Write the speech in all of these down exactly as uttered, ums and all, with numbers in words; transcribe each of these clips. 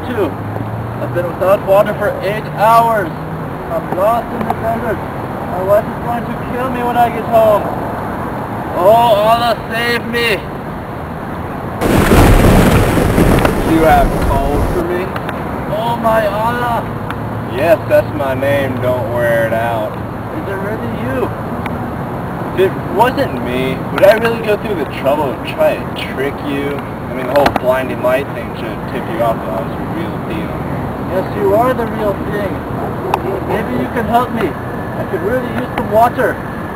too. I've been without water for eight hours. I'm lost in the desert. My wife is going to kill me when I get home. Oh, Allah, save me! Do you have cold for me? Oh my Allah! Yes, that's my name. Don't wear it out. Is it really you? If it wasn't me, would I really go through the trouble of trying to trick you? I mean, the whole blinding light thing should tip you off that I was the real deal. Yes, you are the real thing. Maybe you can help me. I could really use some water.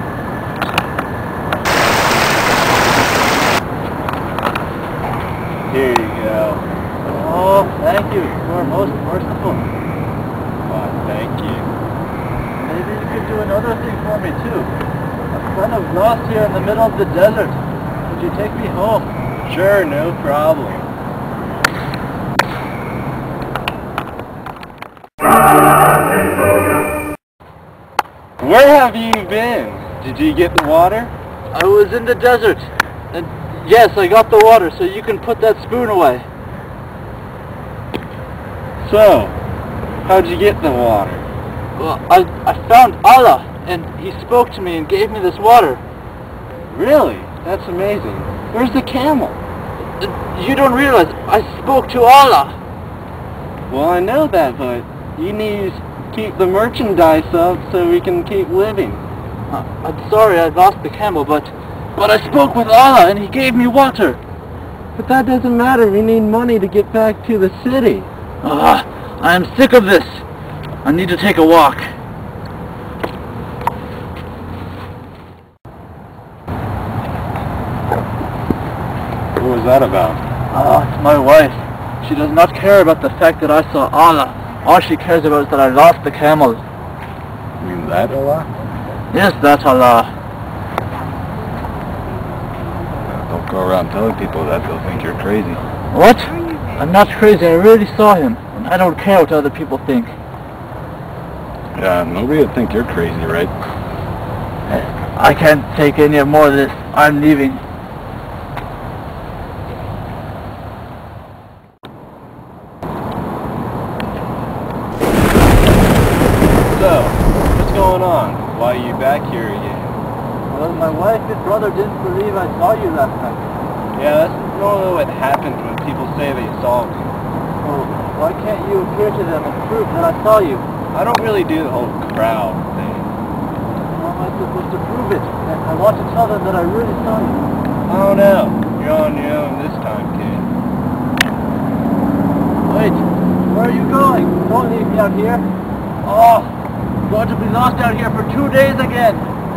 Here you go. Oh, thank you. You are most merciful. Oh, thank you. Maybe you could do another thing for me too. I'm kind of lost here in the middle of the desert. Could you take me home? Sure, no problem. Where have you been? Did you get the water? I was in the desert. And yes, I got the water, so you can put that spoon away. So, how'd you get the water? Well, I, I found Allah, and he spoke to me and gave me this water. Really? That's amazing. Where's the camel? You don't realize, I spoke to Allah. Well, I know that, but you need to keep the merchandise up so we can keep living. Uh, I'm sorry I lost the camel, but but I spoke with Allah and he gave me water. But that doesn't matter. We need money to get back to the city. Ah, I am sick of this. I need to take a walk. What was that about? Ah, it's my wife. She does not care about the fact that I saw Allah. All she cares about is that I lost the camel. You mean that Allah? Yes, that's Allah. Don't go around telling people that. They'll think you're crazy. What? I'm not crazy. I really saw him. And I don't care what other people think. Yeah, nobody would think you're crazy, right? I can't take any more of this. I'm leaving. So, what's going on? Why are you back here again? Well, my wife and brother didn't believe I saw you last night. Yeah, that's normally what happens when people say they saw me. Well, why can't you appear to them and prove that I saw you? I don't really do the whole crowd thing. How am I supposed to prove it? I, I want to tell them that I really saw you. I don't know. You're on your own this time, kid. Wait, where are you going? Don't leave me out here. Oh, I'm going to be lost out here for two days again.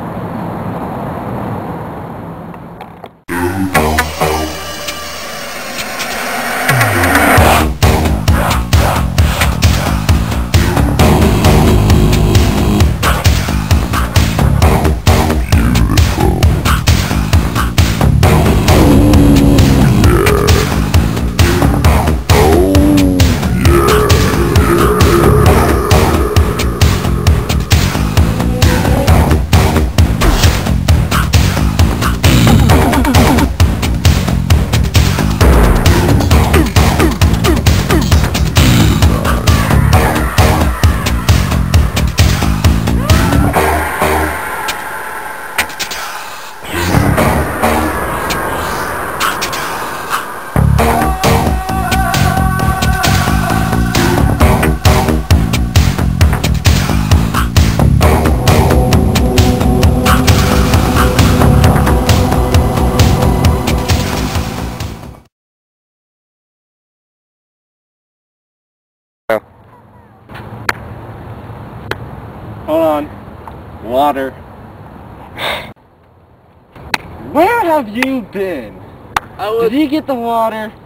Hold on. Water. Where have you been? I was... Did you get the water?